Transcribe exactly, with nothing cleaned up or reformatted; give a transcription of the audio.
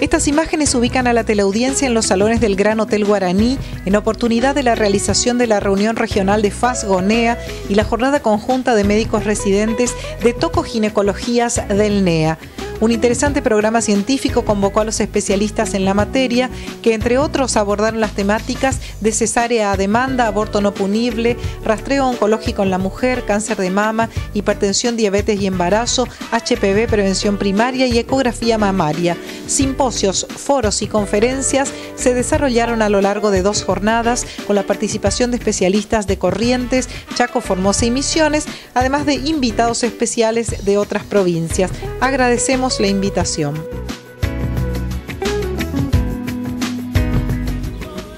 Estas imágenes ubican a la teleaudiencia en los salones del Gran Hotel Guaraní en oportunidad de la realización de la reunión regional de F A S Gonea y la jornada conjunta de médicos residentes de tocoginecologías del N E A. Un interesante programa científico convocó a los especialistas en la materia, que entre otros abordaron las temáticas de cesárea a demanda, aborto no punible, rastreo oncológico en la mujer, cáncer de mama, hipertensión, diabetes y embarazo, H P V, prevención primaria y ecografía mamaria. Simposios, foros y conferencias se desarrollaron a lo largo de dos jornadas con la participación de especialistas de Corrientes, Chaco, Formosa y Misiones, además de invitados especiales de otras provincias. Agradecemos la invitación.